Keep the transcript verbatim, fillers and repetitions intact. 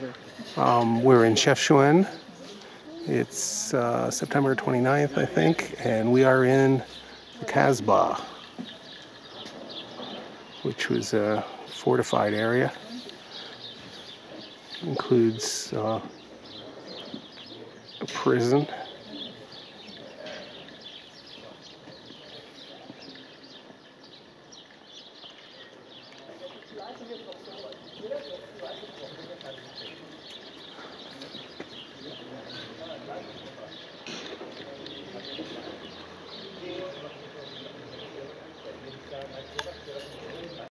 Um, we're in Chefchaouen. It's uh, September twenty-ninth, I think, and we are in the Kasbah, which was a fortified area. Includes uh, a prison